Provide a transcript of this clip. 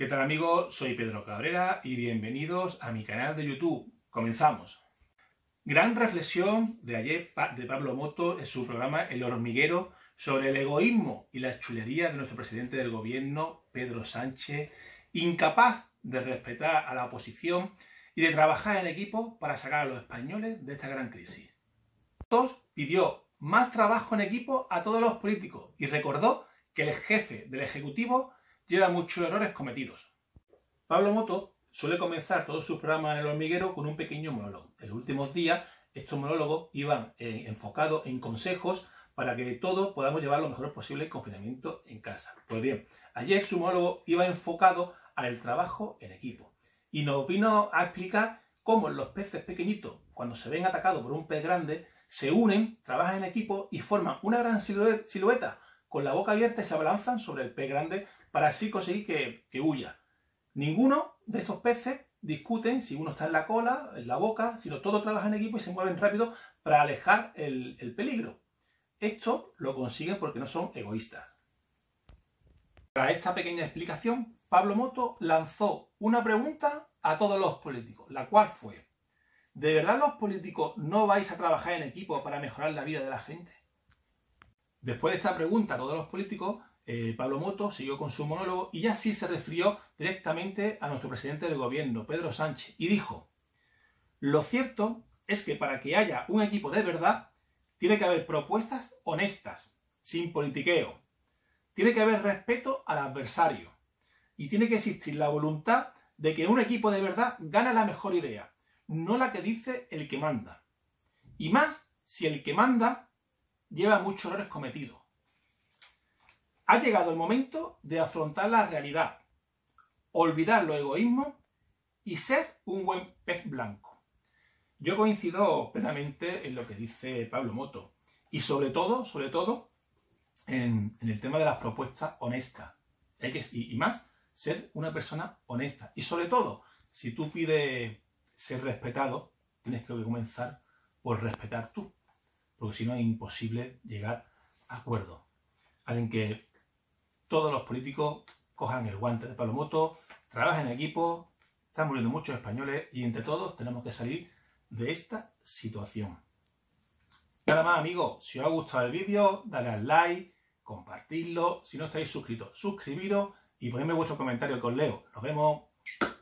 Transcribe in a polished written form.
¿Qué tal amigos? Soy Pedro Cabrera y bienvenidos a mi canal de YouTube. Comenzamos. Gran reflexión de ayer de Pablo Moto en su programa El Hormiguero sobre el egoísmo y la chulería de nuestro presidente del gobierno, Pedro Sánchez, incapaz de respetar a la oposición y de trabajar en equipo para sacar a los españoles de esta gran crisis. Pidió más trabajo en equipo a todos los políticos y recordó que el jefe del Ejecutivo lleva muchos errores cometidos. Pablo Moto suele comenzar todos sus programas en El Hormiguero con un pequeño monólogo. En los últimos días estos monólogos iban enfocados en consejos para que todos podamos llevar lo mejor posible el confinamiento en casa. Pues bien, ayer su monólogo iba enfocado al trabajo en equipo y nos vino a explicar cómo los peces pequeñitos, cuando se ven atacados por un pez grande, se unen, trabajan en equipo y forman una gran silueta con la boca abierta y se abalanzan sobre el pez grande para así conseguir que huya. Ninguno de estos peces discuten si uno está en la cola, en la boca, sino todos trabajan en equipo y se mueven rápido para alejar el peligro. Esto lo consiguen porque no son egoístas. Para esta pequeña explicación, Pablo Moto lanzó una pregunta a todos los políticos, la cual fue: ¿de verdad los políticos no vais a trabajar en equipo para mejorar la vida de la gente? Después de esta pregunta a todos los políticos, Pablo Moto siguió con su monólogo y ya sí se refirió directamente a nuestro presidente del gobierno, Pedro Sánchez, y dijo: lo cierto es que para que haya un equipo de verdad, tiene que haber propuestas honestas, sin politiqueo. Tiene que haber respeto al adversario. Y tiene que existir la voluntad de que un equipo de verdad gane la mejor idea, no la que dice el que manda. Y más si el que manda lleva muchos errores cometidos. Ha llegado el momento de afrontar la realidad, olvidar los egoísmos y ser un buen pez blanco. Yo coincido plenamente en lo que dice Pablo Moto y sobre todo en el tema de las propuestas honestas. Y más, ser una persona honesta. Y sobre todo, si tú pides ser respetado, tienes que comenzar por respetar tú, porque si no es imposible llegar a acuerdos. Alguien que todos los políticos cojan el guante de Pablo Moto, trabajen en equipo, están muriendo muchos españoles y entre todos tenemos que salir de esta situación. Nada más amigos, si os ha gustado el vídeo, dale al like, compartidlo, si no estáis suscritos, suscribiros y ponedme vuestro comentario que os leo. Nos vemos.